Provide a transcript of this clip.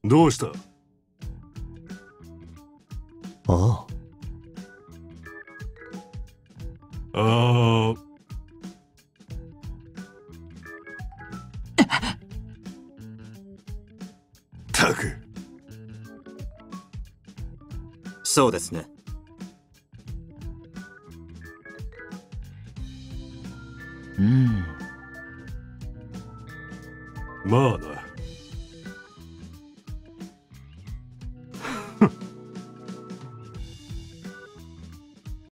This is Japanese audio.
どうした？ あああ、たく。 そうですね。 うん。 まあな。